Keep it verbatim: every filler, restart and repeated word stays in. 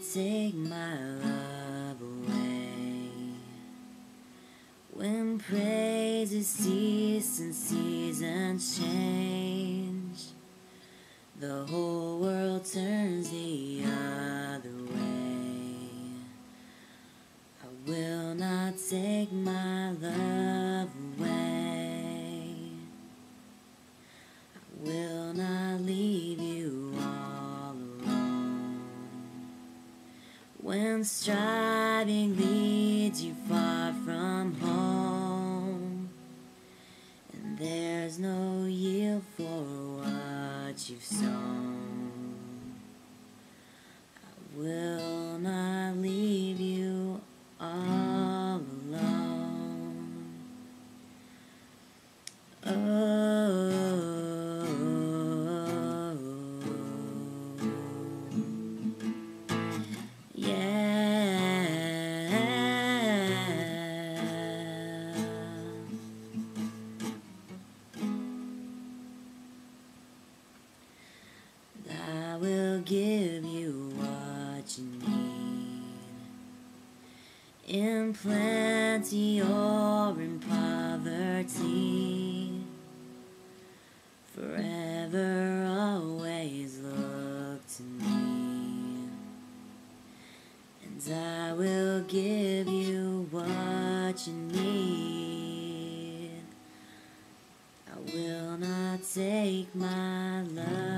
take my love away. When praises cease and seasons change, the whole world turns the other way. I will not take my love away. I will not leave you all alone. When striving leads you far from home, and there's no yield for what you've sown, I will not leave you all alone. Oh, yeah. I will give you what you need, in plenty or in poverty. Forever, always look to me, and I will give you what you need. I will not take my love